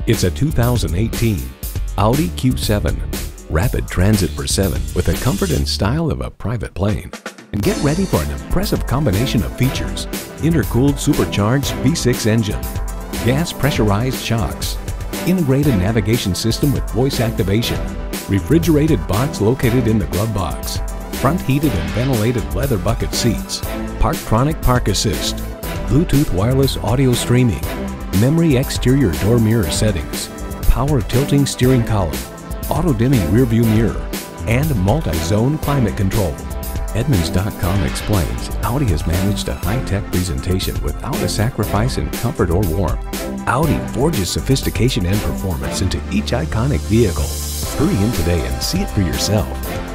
It's a 2018 Audi Q7. Rapid transit for 7 with the comfort and style of a private plane. And get ready for an impressive combination of features. Intercooled supercharged V6 engine, gas pressurized shocks, integrated navigation system with voice activation, refrigerated box located in the glove box, front heated and ventilated leather bucket seats, Parktronic Park Assist, Bluetooth wireless audio streaming, memory exterior door mirror settings, power tilting steering column, auto-dimming rearview mirror, and multi-zone climate control. Edmunds.com explains Audi has managed a high-tech presentation without a sacrifice in comfort or warmth. Audi forges sophistication and performance into each iconic vehicle. Hurry in today and see it for yourself.